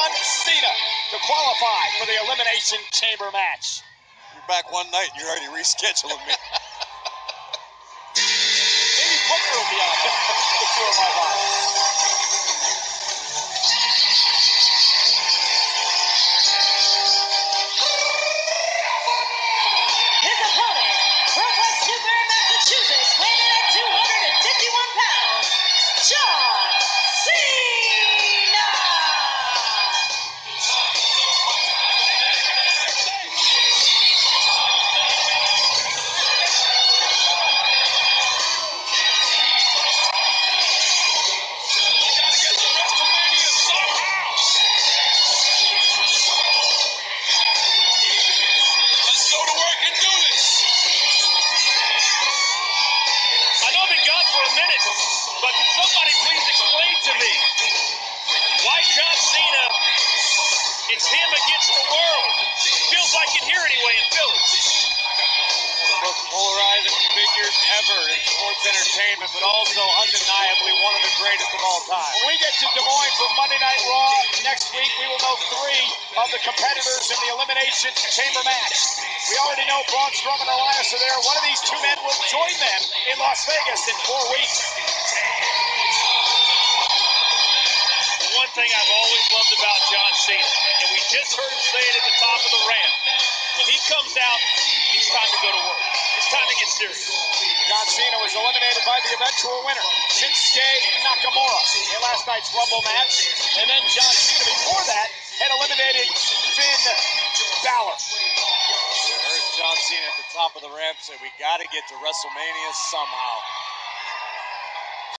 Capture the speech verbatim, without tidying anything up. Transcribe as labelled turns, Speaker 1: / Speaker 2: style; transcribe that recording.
Speaker 1: John Cena to qualify for the Elimination Chamber match.
Speaker 2: You're back one night and you're already rescheduling me.
Speaker 1: Maybe Booker will be on the tour of my life.
Speaker 3: His opponent, from West Newbury, Massachusetts, weighing in at two hundred fifty-one pounds, John Cena!
Speaker 4: But can somebody please explain to me why John Cena, it's him against the world? Feels like it here anyway in Philly.
Speaker 2: The most polarizing figures ever in sports entertainment, but also undeniably one of the greatest of all time.
Speaker 1: When we get to Des Moines for Monday Night Raw next week, we will know three of the competitors in the Elimination Chamber match. We already know Braun Strowman and Elias are there. One of these two men will join them in Las Vegas in four weeks.
Speaker 4: One thing I've always loved about John Cena, and we just heard him say it at the top of the ramp, when he comes out, it's time to go to work. It's time to get serious.
Speaker 1: John Cena was eliminated by the eventual winner, Shinsuke Nakamura, in last night's Rumble match. And then John Cena, before that, had eliminated Finn Balor.
Speaker 2: You heard John Cena at the top of the ramp say, we got to get to WrestleMania somehow.